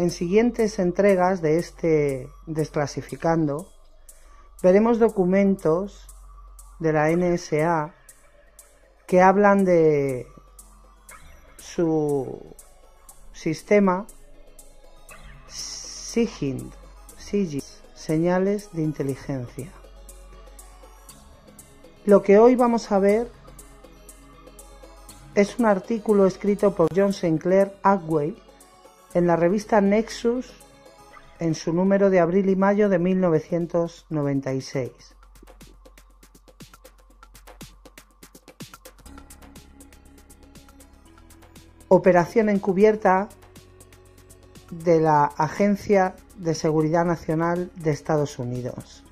En siguientes entregas de este Desclasificando veremos documentos de la NSA que hablan de su sistema SIGINT, señales de inteligencia. Lo que hoy vamos a ver es un artículo escrito por John Sinclair Agway en la revista Nexus en su número de abril y mayo de 1996. Operación encubierta de la Agencia de Seguridad Nacional de Estados Unidos.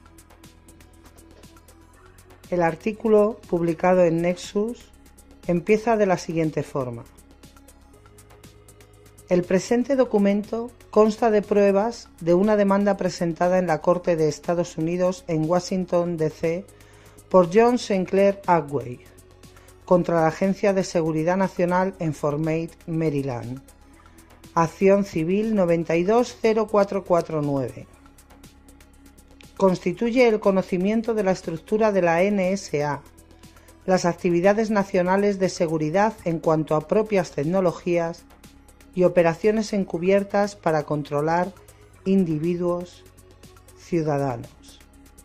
El artículo publicado en Nexus empieza de la siguiente forma. El presente documento consta de pruebas de una demanda presentada en la Corte de Estados Unidos en Washington, D.C. por John Sinclair Agway contra la Agencia de Seguridad Nacional en Fort Meade, Maryland. Acción Civil 920449. Constituye el conocimiento de la estructura de la NSA, las actividades nacionales de seguridad en cuanto a propias tecnologías y operaciones encubiertas para controlar individuos ciudadanos.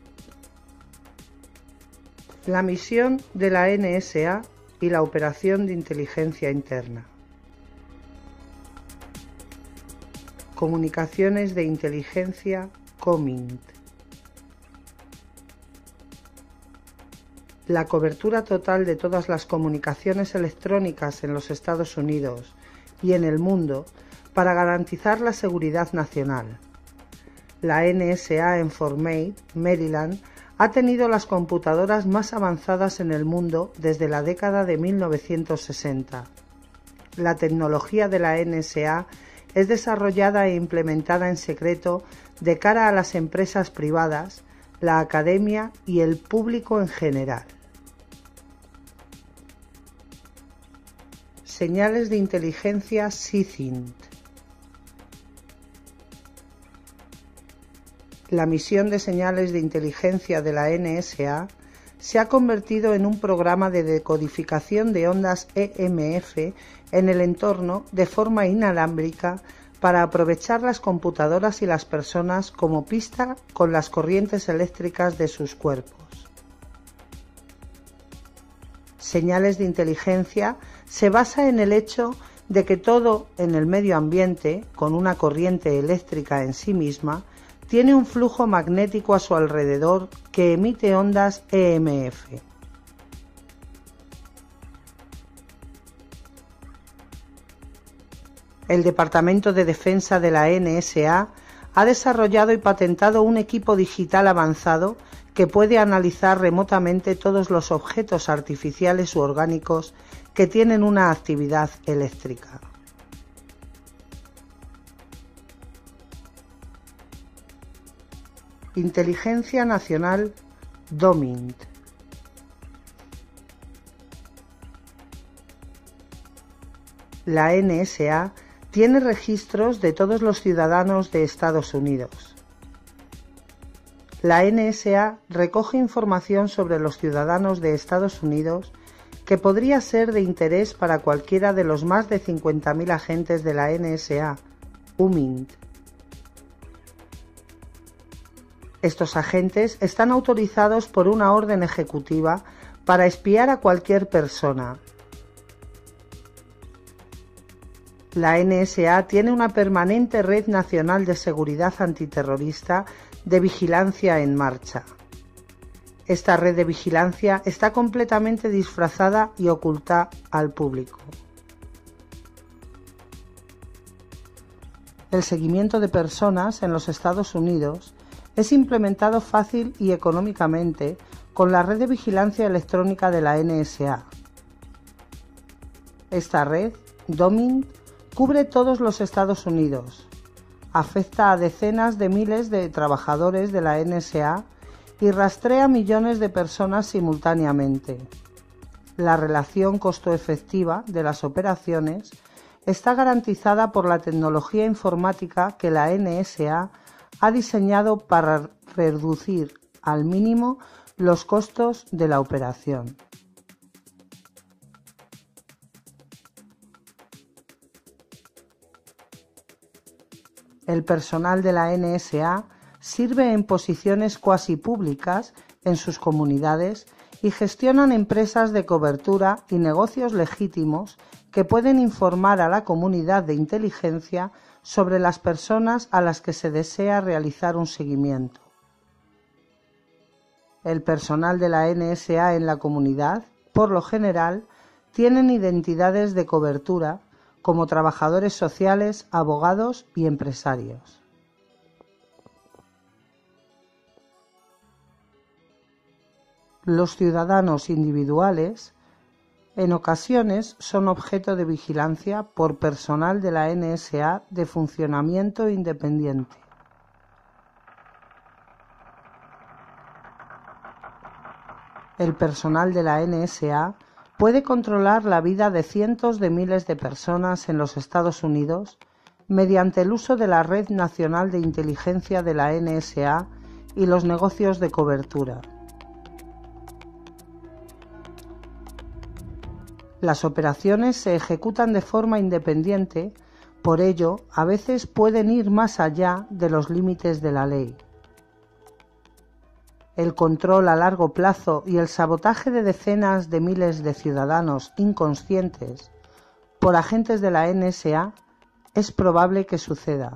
La misión de la NSA y la operación de inteligencia interna. Comunicaciones de inteligencia COMINT. La cobertura total de todas las comunicaciones electrónicas en los Estados Unidos y en el mundo para garantizar la seguridad nacional. La NSA en Fort Meade, Maryland, ha tenido las computadoras más avanzadas en el mundo desde la década de 1960. La tecnología de la NSA es desarrollada e implementada en secreto de cara a las empresas privadas, la academia y el público en general. Señales de inteligencia SIGINT. La misión de señales de inteligencia de la NSA se ha convertido en un programa de decodificación de ondas EMF en el entorno de forma inalámbrica para aprovechar las computadoras y las personas como pista con las corrientes eléctricas de sus cuerpos. Señales de inteligencia se basa en el hecho de que todo en el medio ambiente, con una corriente eléctrica en sí misma, tiene un flujo magnético a su alrededor que emite ondas EMF. El Departamento de Defensa de la NSA ha desarrollado y patentado un equipo digital avanzado que puede analizar remotamente todos los objetos artificiales u orgánicos que tienen una actividad eléctrica. Inteligencia Nacional DOMINT. La NSA tiene registros de todos los ciudadanos de Estados Unidos. La NSA recoge información sobre los ciudadanos de Estados Unidos que podría ser de interés para cualquiera de los más de 50.000 agentes de la NSA, UMINT. Estos agentes están autorizados por una orden ejecutiva para espiar a cualquier persona. La NSA tiene una permanente red nacional de seguridad antiterrorista de vigilancia en marcha. Esta red de vigilancia está completamente disfrazada y oculta al público. El seguimiento de personas en los Estados Unidos es implementado fácil y económicamente con la red de vigilancia electrónica de la NSA. Esta red, DOMINT, cubre todos los Estados Unidos, afecta a decenas de miles de trabajadores de la NSA y rastrea millones de personas simultáneamente. La relación costo-efectiva de las operaciones está garantizada por la tecnología informática que la NSA ha diseñado para reducir al mínimo los costos de la operación. El personal de la NSA sirve en posiciones cuasi públicas en sus comunidades y gestionan empresas de cobertura y negocios legítimos que pueden informar a la comunidad de inteligencia sobre las personas a las que se desea realizar un seguimiento. El personal de la NSA en la comunidad, por lo general, tienen identidades de cobertura como trabajadores sociales, abogados y empresarios. Los ciudadanos individuales en ocasiones son objeto de vigilancia por personal de la NSA de funcionamiento independiente. El personal de la NSA puede controlar la vida de cientos de miles de personas en los Estados Unidos mediante el uso de la Red Nacional de Inteligencia de la NSA y los negocios de cobertura. Las operaciones se ejecutan de forma independiente, por ello, a veces pueden ir más allá de los límites de la ley. El control a largo plazo y el sabotaje de decenas de miles de ciudadanos inconscientes por agentes de la NSA es probable que suceda.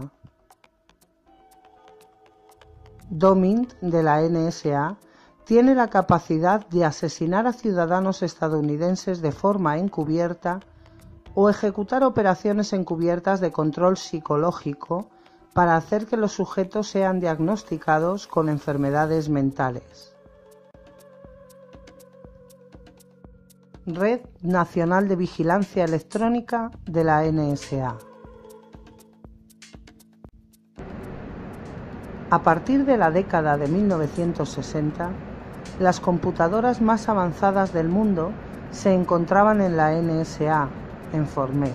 Domint, de la NSA, tiene la capacidad de asesinar a ciudadanos estadounidenses de forma encubierta o ejecutar operaciones encubiertas de control psicológico para hacer que los sujetos sean diagnosticados con enfermedades mentales. Red Nacional de Vigilancia Electrónica de la NSA. A partir de la década de 1960, las computadoras más avanzadas del mundo se encontraban en la NSA, en Fort Meade.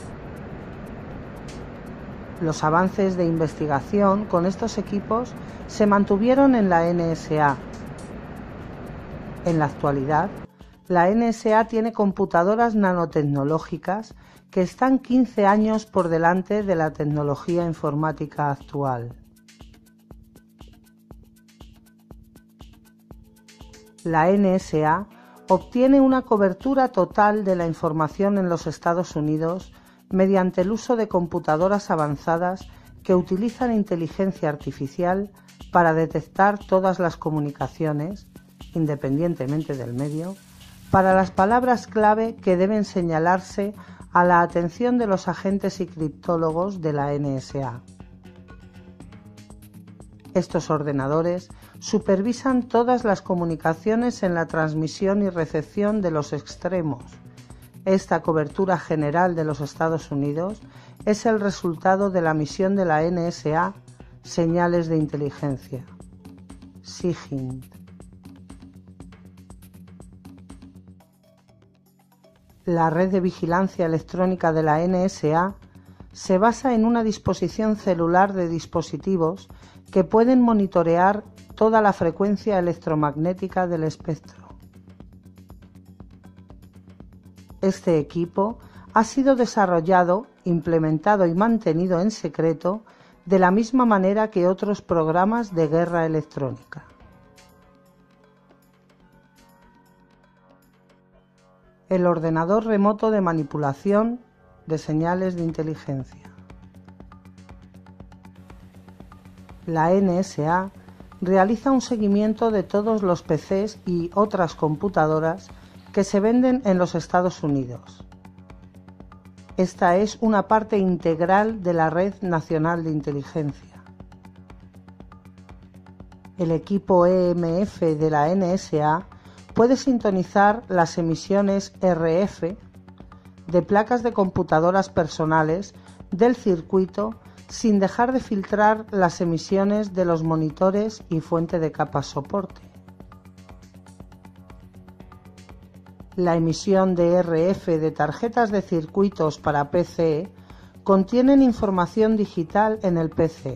Los avances de investigación con estos equipos se mantuvieron en la NSA. En la actualidad, la NSA tiene computadoras nanotecnológicas que están 15 años por delante de la tecnología informática actual. La NSA obtiene una cobertura total de la información en los Estados Unidos mediante el uso de computadoras avanzadas que utilizan inteligencia artificial para detectar todas las comunicaciones, independientemente del medio, para las palabras clave que deben señalarse a la atención de los agentes y criptólogos de la NSA. Estos ordenadores supervisan todas las comunicaciones en la transmisión y recepción de los extremos. Esta cobertura general de los Estados Unidos es el resultado de la misión de la NSA, Señales de Inteligencia, SIGINT. La red de vigilancia electrónica de la NSA se basa en una disposición celular de dispositivos que pueden monitorear toda la frecuencia electromagnética del espectro. Este equipo ha sido desarrollado, implementado y mantenido en secreto de la misma manera que otros programas de guerra electrónica. El ordenador remoto de manipulación de señales de inteligencia. La NSA realiza un seguimiento de todos los PCs y otras computadoras que se venden en los Estados Unidos. Esta es una parte integral de la Red Nacional de Inteligencia. El equipo EMF de la NSA puede sintonizar las emisiones RF de placas de computadoras personales del circuito sin dejar de filtrar las emisiones de los monitores y fuente de capa soporte. La emisión de RF de tarjetas de circuitos para PC contienen información digital en el PC.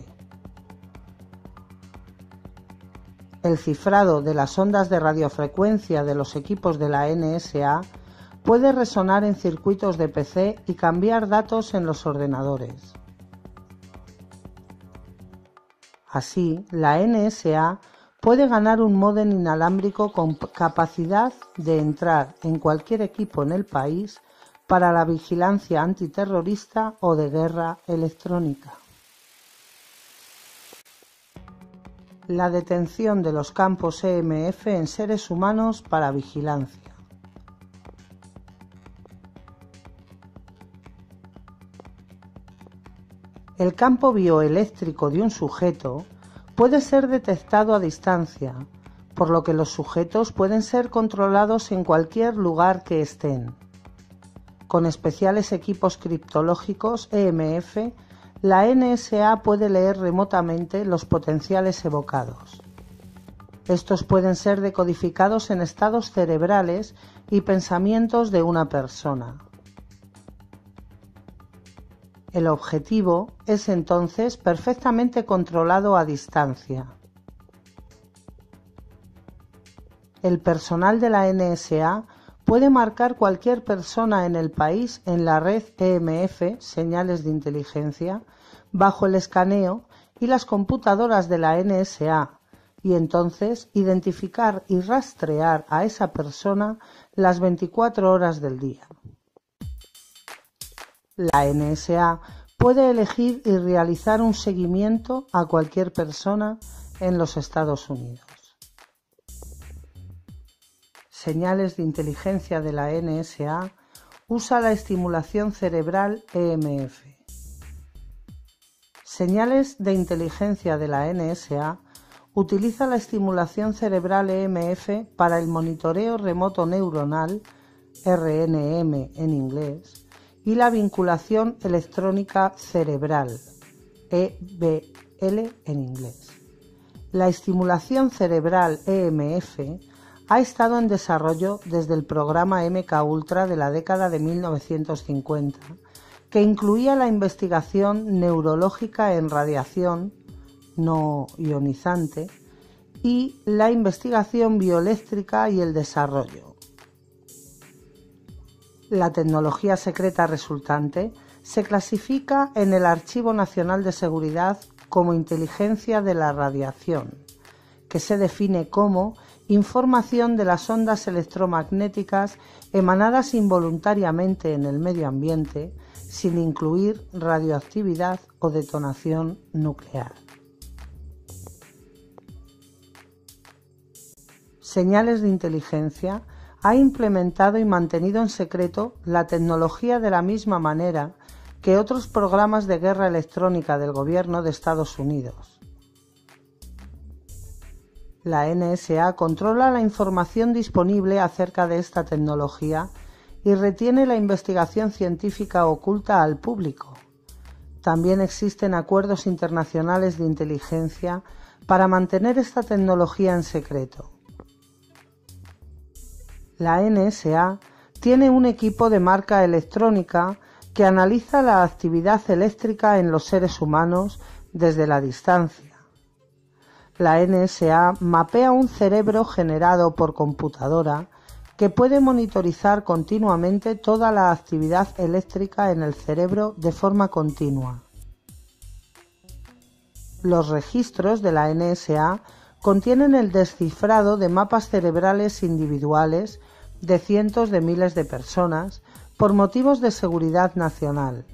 El cifrado de las ondas de radiofrecuencia de los equipos de la NSA puede resonar en circuitos de PC y cambiar datos en los ordenadores. Así, la NSA puede ganar un módem inalámbrico con capacidad de entrar en cualquier equipo en el país para la vigilancia antiterrorista o de guerra electrónica. La detención de los campos EMF en seres humanos para vigilancia. El campo bioeléctrico de un sujeto puede ser detectado a distancia, por lo que los sujetos pueden ser controlados en cualquier lugar que estén. Con especiales equipos criptológicos EMF, la NSA puede leer remotamente los potenciales evocados. Estos pueden ser decodificados en estados cerebrales y pensamientos de una persona. El objetivo es entonces perfectamente controlado a distancia. El personal de la NSA puede marcar cualquier persona en el país en la red EMF, señales de inteligencia, bajo el escaneo y las computadoras de la NSA, y entonces identificar y rastrear a esa persona las 24 horas del día. La NSA puede elegir y realizar un seguimiento a cualquier persona en los Estados Unidos. Señales de inteligencia de la NSA usa la estimulación cerebral EMF. Señales de inteligencia de la NSA utiliza la estimulación cerebral EMF para el monitoreo remoto neuronal, RNM en inglés, y la vinculación electrónica cerebral, EBL en inglés. La estimulación cerebral EMF ha estado en desarrollo desde el programa MKUltra de la década de 1950, que incluía la investigación neurológica en radiación no ionizante y la investigación bioeléctrica y el desarrollo. La tecnología secreta resultante se clasifica en el Archivo Nacional de Seguridad como inteligencia de la radiación, que se define como información de las ondas electromagnéticas emanadas involuntariamente en el medio ambiente, sin incluir radioactividad o detonación nuclear. Señales de inteligencia ha implementado y mantenido en secreto la tecnología de la misma manera que otros programas de guerra electrónica del gobierno de Estados Unidos. La NSA controla la información disponible acerca de esta tecnología y retiene la investigación científica oculta al público. También existen acuerdos internacionales de inteligencia para mantener esta tecnología en secreto. La NSA tiene un equipo de marca electrónica que analiza la actividad eléctrica en los seres humanos desde la distancia. La NSA mapea un cerebro generado por computadora que puede monitorizar continuamente toda la actividad eléctrica en el cerebro de forma continua. Los registros de la NSA contienen el descifrado de mapas cerebrales individuales de cientos de miles de personas por motivos de seguridad nacional.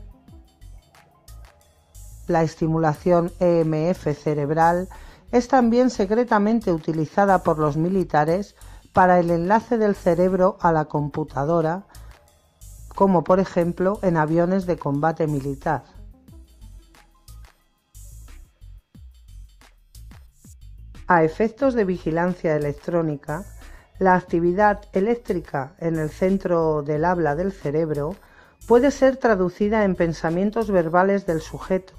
La estimulación EMF cerebral es también secretamente utilizada por los militares para el enlace del cerebro a la computadora, como por ejemplo en aviones de combate militar. A efectos de vigilancia electrónica, la actividad eléctrica en el centro del habla del cerebro puede ser traducida en pensamientos verbales del sujeto.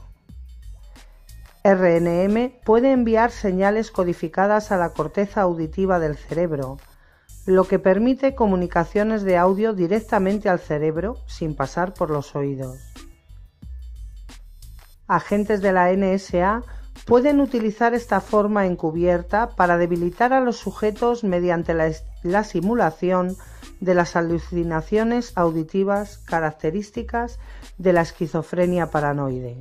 RNM puede enviar señales codificadas a la corteza auditiva del cerebro, lo que permite comunicaciones de audio directamente al cerebro sin pasar por los oídos. Agentes de la NSA pueden utilizar esta forma encubierta para debilitar a los sujetos mediante la simulación de las alucinaciones auditivas características de la esquizofrenia paranoide.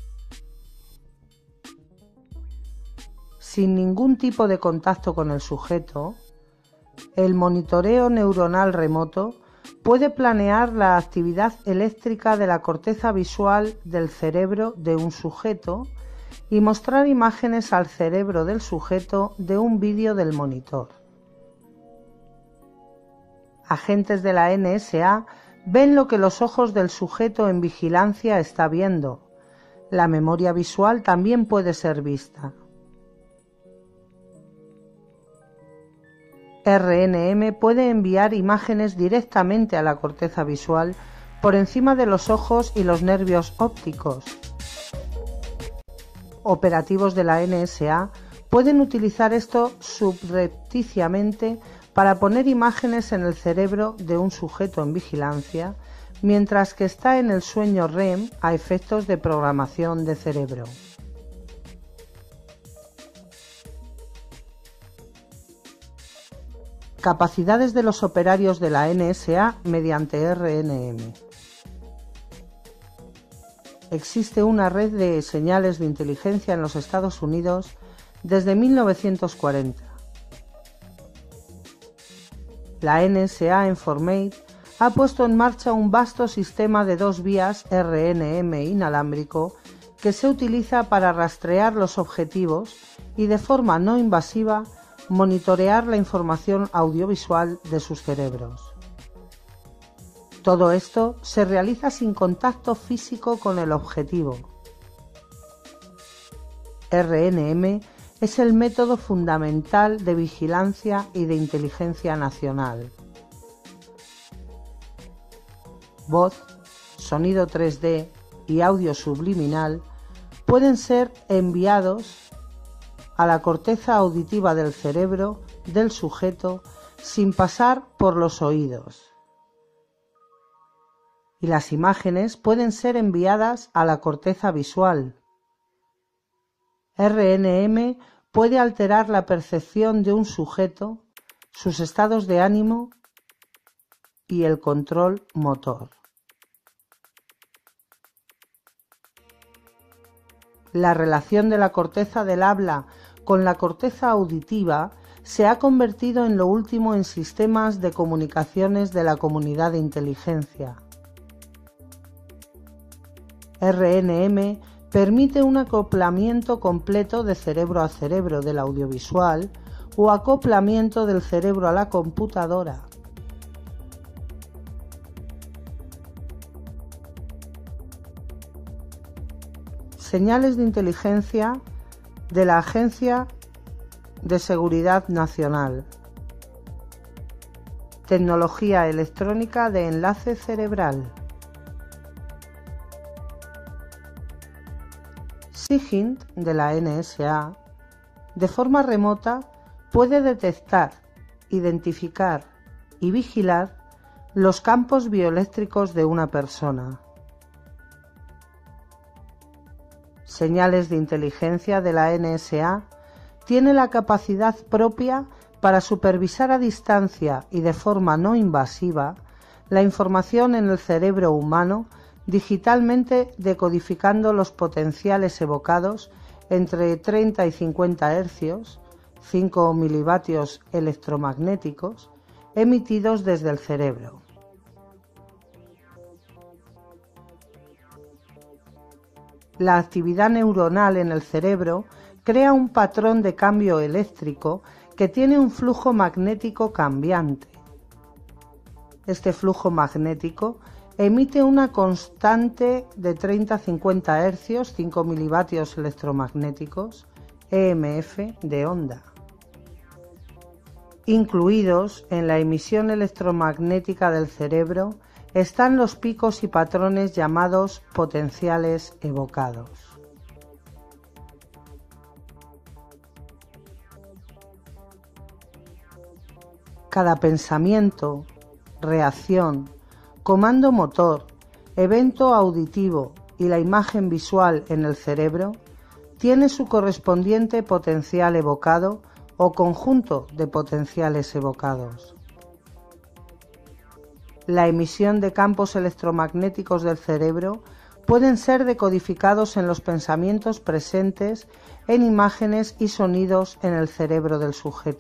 Sin ningún tipo de contacto con el sujeto, el monitoreo neuronal remoto puede planear la actividad eléctrica de la corteza visual del cerebro de un sujeto y mostrar imágenes al cerebro del sujeto de un vídeo del monitor. Agentes de la NSA ven lo que los ojos del sujeto en vigilancia está viendo. La memoria visual también puede ser vista. RNM puede enviar imágenes directamente a la corteza visual por encima de los ojos y los nervios ópticos. Operativos de la NSA pueden utilizar esto subrepticiamente para poner imágenes en el cerebro de un sujeto en vigilancia mientras que está en el sueño REM a efectos de programación de cerebro. Capacidades de los operarios de la NSA mediante RNM. Existe una red de señales de inteligencia en los Estados Unidos desde 1940. La NSA Informate ha puesto en marcha un vasto sistema de 2 vías RNM inalámbrico que se utiliza para rastrear los objetivos y de forma no invasiva monitorear la información audiovisual de sus cerebros. Todo esto se realiza sin contacto físico con el objetivo. RNM es el método fundamental de vigilancia y de inteligencia nacional. Voz, sonido 3D y audio subliminal pueden ser enviados a la corteza auditiva del cerebro del sujeto sin pasar por los oídos. Y las imágenes pueden ser enviadas a la corteza visual. RNM puede alterar la percepción de un sujeto, sus estados de ánimo y el control motor. La relación de la corteza del habla con la corteza auditiva se ha convertido en lo último en sistemas de comunicaciones de la comunidad de inteligencia. RNM permite un acoplamiento completo de cerebro a cerebro del audiovisual o acoplamiento del cerebro a la computadora. Señales de inteligencia de la Agencia de Seguridad Nacional. Tecnología electrónica de enlace cerebral. SIGINT de la NSA, de forma remota, puede detectar, identificar y vigilar los campos bioeléctricos de una persona. Señales de inteligencia de la NSA tiene la capacidad propia para supervisar a distancia y de forma no invasiva la información en el cerebro humano digitalmente decodificando los potenciales evocados entre 30 y 50 Hz, 5 milivatios electromagnéticos, emitidos desde el cerebro. La actividad neuronal en el cerebro crea un patrón de cambio eléctrico que tiene un flujo magnético cambiante. Este flujo magnético emite una constante de 30 a 50 Hz, 5 milivatios electromagnéticos, EMF de onda. Incluidos en la emisión electromagnética del cerebro están los picos y patrones llamados potenciales evocados. Cada pensamiento, reacción, comando motor, evento auditivo y la imagen visual en el cerebro tiene su correspondiente potencial evocado o conjunto de potenciales evocados. La emisión de campos electromagnéticos del cerebro pueden ser decodificados en los pensamientos presentes en imágenes y sonidos en el cerebro del sujeto.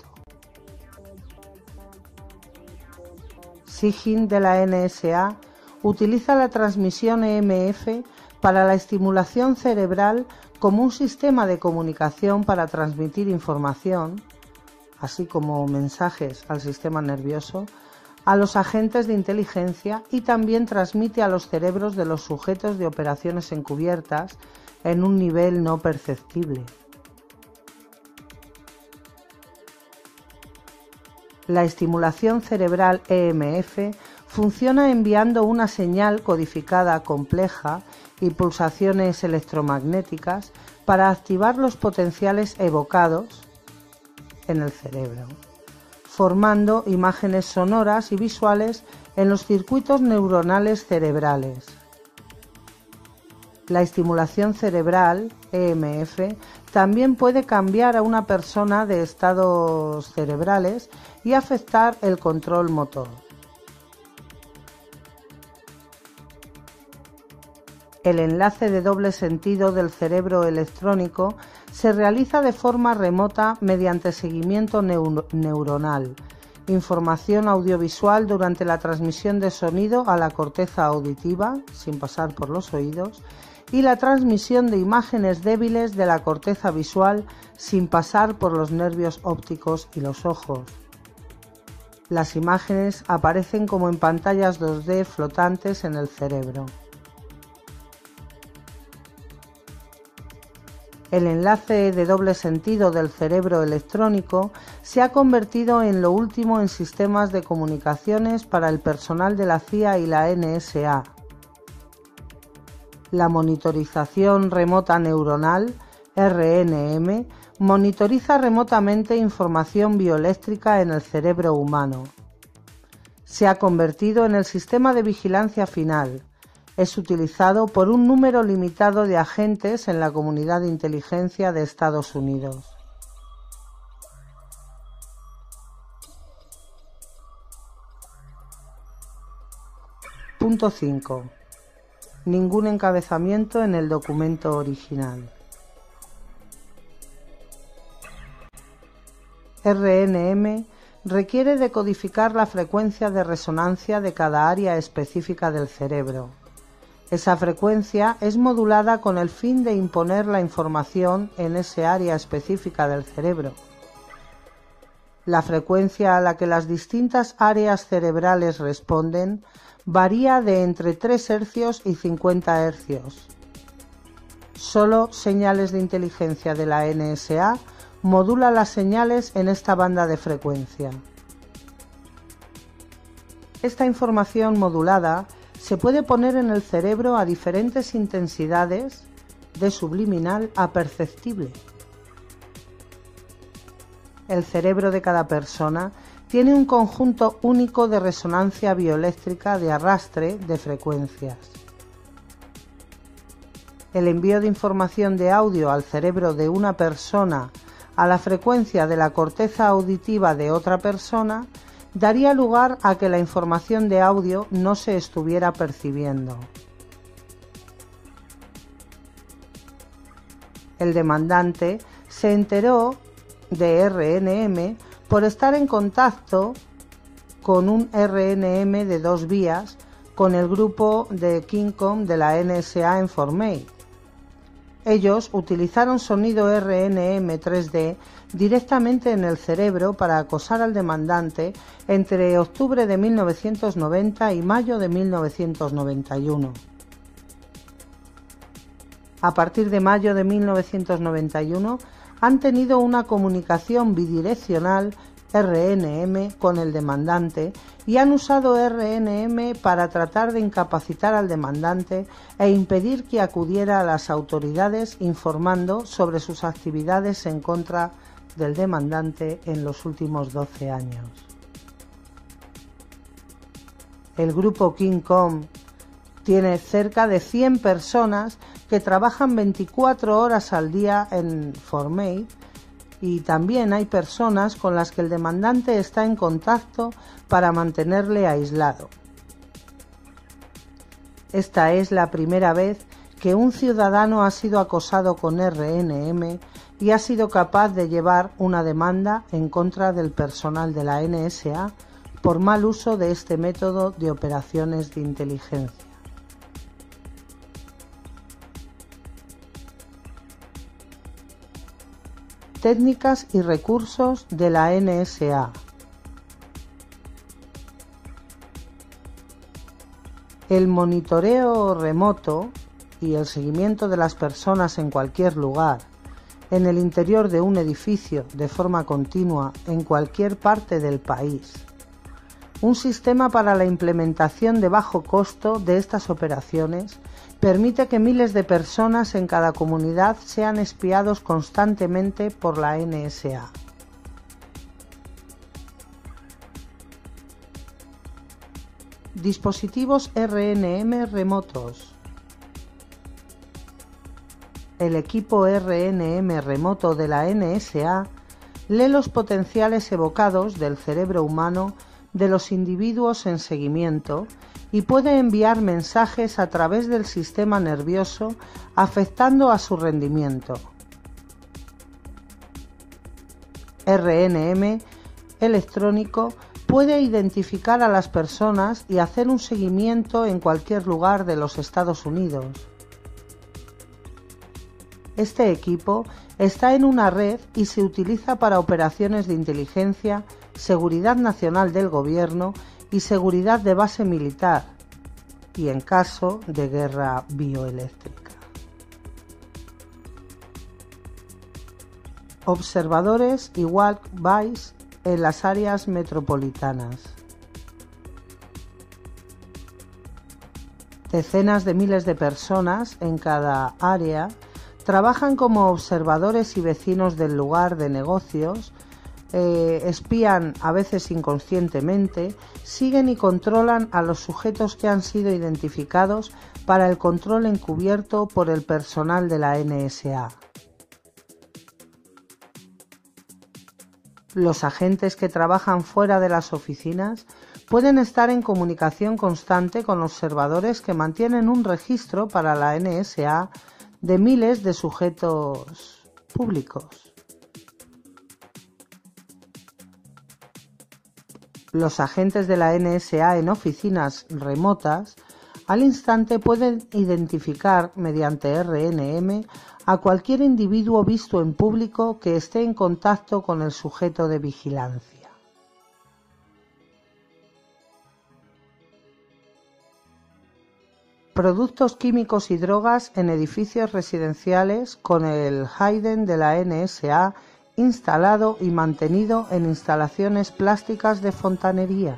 Sigyn de la NSA utiliza la transmisión EMF para la estimulación cerebral como un sistema de comunicación para transmitir información, así como mensajes al sistema nervioso, a los agentes de inteligencia y también transmite a los cerebros de los sujetos de operaciones encubiertas en un nivel no perceptible. La estimulación cerebral EMF funciona enviando una señal codificada compleja y pulsaciones electromagnéticas para activar los potenciales evocados en el cerebro, formando imágenes sonoras y visuales en los circuitos neuronales cerebrales. La estimulación cerebral, EMF, también puede cambiar a una persona de estados cerebrales y afectar el control motor. El enlace de doble sentido del cerebro electrónico se realiza de forma remota mediante seguimiento neuronal, información audiovisual durante la transmisión de sonido a la corteza auditiva, sin pasar por los oídos, y la transmisión de imágenes débiles de la corteza visual sin pasar por los nervios ópticos y los ojos. Las imágenes aparecen como en pantallas 2D flotantes en el cerebro. El enlace de doble sentido del cerebro electrónico se ha convertido en lo último en sistemas de comunicaciones para el personal de la CIA y la NSA. La monitorización remota neuronal, RNM, monitoriza remotamente información bioeléctrica en el cerebro humano. Se ha convertido en el sistema de vigilancia final. Es utilizado por un número limitado de agentes en la comunidad de inteligencia de Estados Unidos. Punto 5. Ningún encabezamiento en el documento original. RNM requiere decodificar la frecuencia de resonancia de cada área específica del cerebro. Esa frecuencia es modulada con el fin de imponer la información en ese área específica del cerebro. La frecuencia a la que las distintas áreas cerebrales responden varía de entre 3 Hz y 50 Hz. Solo Señales de Inteligencia de la NSA modula las señales en esta banda de frecuencia. Esta información modulada se puede poner en el cerebro a diferentes intensidades, de subliminal a perceptible. El cerebro de cada persona tiene un conjunto único de resonancia bioeléctrica de arrastre de frecuencias. El envío de información de audio al cerebro de una persona a la frecuencia de la corteza auditiva de otra persona daría lugar a que la información de audio no se estuviera percibiendo. El demandante se enteró de RNM por estar en contacto con un RNM de 2 vías con el grupo de Kincom de la NSA en Fort Meade. Ellos utilizaron sonido RNM 3D directamente en el cerebro para acosar al demandante entre octubre de 1990 y mayo de 1991. A partir de mayo de 1991 han tenido una comunicación bidireccional RNM con el demandante y han usado RNM para tratar de incapacitar al demandante e impedir que acudiera a las autoridades informando sobre sus actividades en contra del demandante en los últimos 12 años. El grupo King Kong tiene cerca de 100 personas que trabajan 24 horas al día en Formate, y también hay personas con las que el demandante está en contacto para mantenerle aislado. Esta es la primera vez que un ciudadano ha sido acosado con RNM y ha sido capaz de llevar una demanda en contra del personal de la NSA por mal uso de este método de operaciones de inteligencia. Técnicas y recursos de la NSA. El monitoreo remoto y el seguimiento de las personas en cualquier lugar, en el interior de un edificio de forma continua en cualquier parte del país. Un sistema para la implementación de bajo costo de estas operaciones permite que miles de personas en cada comunidad sean espiados constantemente por la NSA. Dispositivos RNM remotos. El equipo RNM remoto de la NSA lee los potenciales evocados del cerebro humano de los individuos en seguimiento y puede enviar mensajes a través del sistema nervioso afectando a su rendimiento. RNM electrónico puede identificar a las personas y hacer un seguimiento en cualquier lugar de los Estados Unidos. Este equipo está en una red y se utiliza para operaciones de inteligencia, seguridad nacional del gobierno y seguridad de base militar, y en caso de guerra bioeléctrica. Observadores y walk-bys en las áreas metropolitanas. Decenas de miles de personas en cada área trabajan como observadores y vecinos del lugar de negocios, espían a veces inconscientemente, siguen y controlan a los sujetos que han sido identificados para el control encubierto por el personal de la NSA. Los agentes que trabajan fuera de las oficinas pueden estar en comunicación constante con observadores que mantienen un registro para la NSA de miles de sujetos públicos. Los agentes de la NSA en oficinas remotas al instante pueden identificar mediante RNM a cualquier individuo visto en público que esté en contacto con el sujeto de vigilancia. Productos químicos y drogas en edificios residenciales con el Hayden de la NSA instalado y mantenido en instalaciones plásticas de fontanería.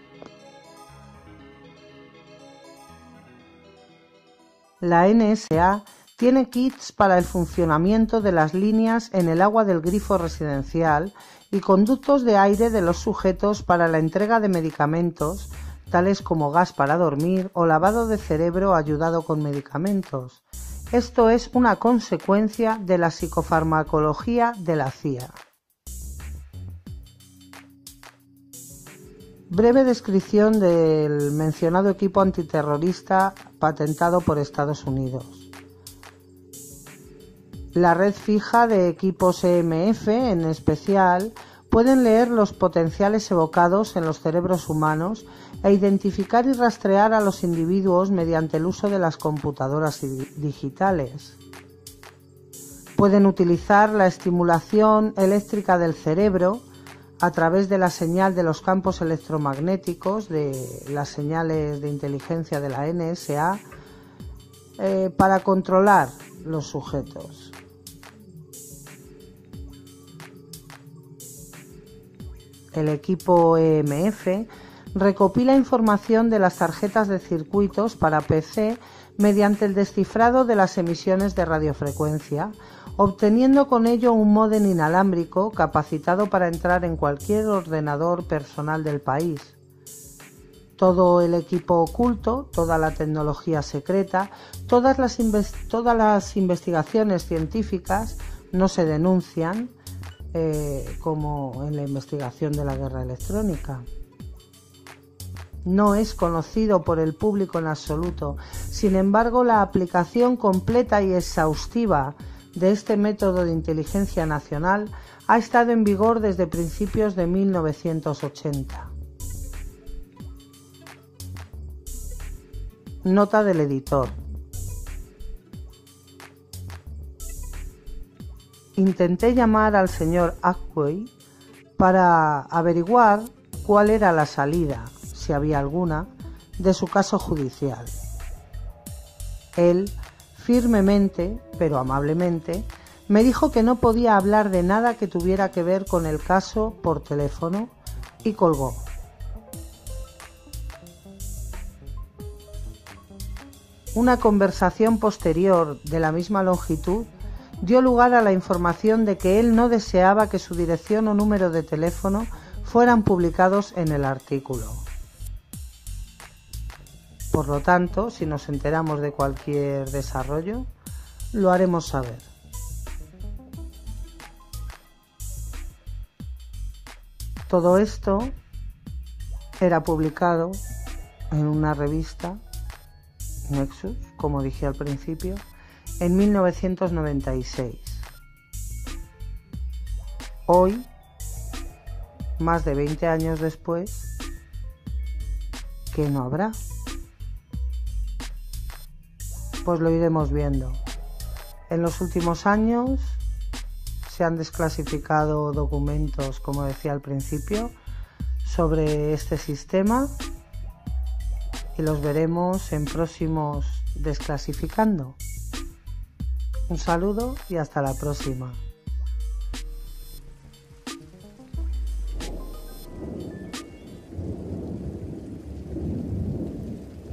La NSA tiene kits para el funcionamiento de las líneas en el agua del grifo residencial y conductos de aire de los sujetos para la entrega de medicamentos, tales como gas para dormir o lavado de cerebro ayudado con medicamentos. Esto es una consecuencia de la psicofarmacología de la CIA. Breve descripción del mencionado equipo antiterrorista patentado por Estados Unidos. La red fija de equipos EMF, en especial, pueden leer los potenciales evocados en los cerebros humanos e identificar y rastrear a los individuos mediante el uso de las computadoras digitales. Pueden utilizar la estimulación eléctrica del cerebro a través de la señal de los campos electromagnéticos de las señales de inteligencia de la NSA para controlar los sujetos. El equipo EMF recopila información de las tarjetas de circuitos para PC mediante el descifrado de las emisiones de radiofrecuencia, obteniendo con ello un módem inalámbrico capacitado para entrar en cualquier ordenador personal del país. Todo el equipo oculto, toda la tecnología secreta, todas las investigaciones científicas no se denuncian, como en la investigación de la guerra electrónica. No es conocido por el público en absoluto. Sin embargo, la aplicación completa y exhaustiva de este método de inteligencia nacional ha estado en vigor desde principios de 1980. Nota del editor. Intenté llamar al señor Acquey para averiguar cuál era la salida, si había alguna, de su caso judicial. Él, firmemente, pero amablemente, me dijo que no podía hablar de nada que tuviera que ver con el caso por teléfono y colgó. Una conversación posterior de la misma longitud dio lugar a la información de que él no deseaba que su dirección o número de teléfono fueran publicados en el artículo. Por lo tanto, si nos enteramos de cualquier desarrollo, lo haremos saber. Todo esto era publicado en una revista, Nexus, como dije al principio, en 1996. Hoy, más de 20 años después, ¿qué no habrá? Pues lo iremos viendo. En los últimos años se han desclasificado documentos, como decía al principio, sobre este sistema y los veremos en próximos Desclasificando. Un saludo y hasta la próxima.